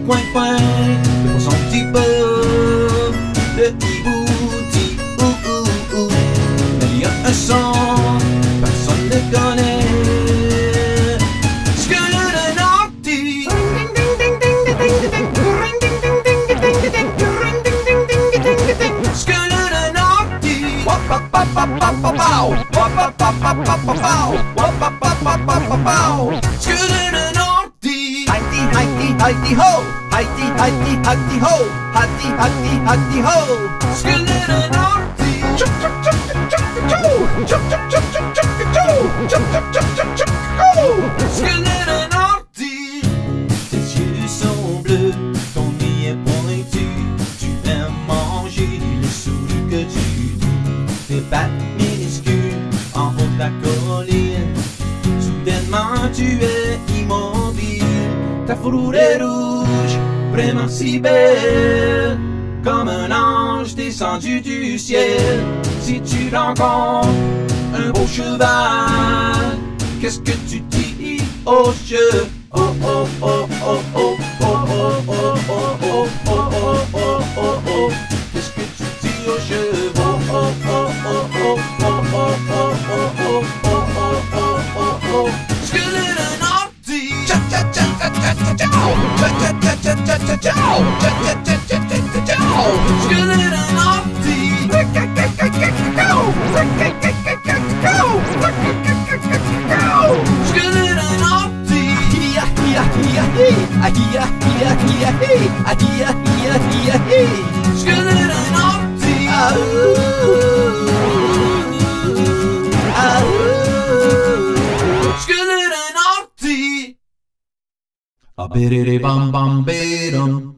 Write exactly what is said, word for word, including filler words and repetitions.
coin-coin pour son petit peu de hibouti, ou ou ou. Il y a un son, personne ne connaît. Heidi, Heidi, Heidi ho, Heidi, Heidi, Heidi ho, Heidi, Heidi, Heidi ho. Skeleton naughty, chup chup chup chup chup chup chup chup chup chup chup chup chup chup chup chup. Skeleton naughty. Tes yeux sont bleus, ton nez est pointu, tu aimes manger les souris que tu tues. Tes pattes minuscules en haut de la colline, soudainement tu es immobile. Ta fourrure est rouge, vraiment si belle, comme un ange descendu du ciel. Si tu rencontres un beau cheval, qu'est-ce que tu dis au cheval? Oh oh oh oh oh oh oh oh oh oh oh oh oh oh oh. Qu'est-ce que tu dis au cheval? Oh oh oh oh oh oh oh oh oh oh oh oh oh. Skeleton naughty, cha cha cha cha cha cha cha cha cha cha cha cha cha cha cha. Skeleton naughty, skeleton naughty. Hiya hiya hiya hey, hiya hiya hiya hey, hiya hiya hiya hey. Skeleton naughty. Ah ah. Skeleton naughty. A biddy bum bum bidum.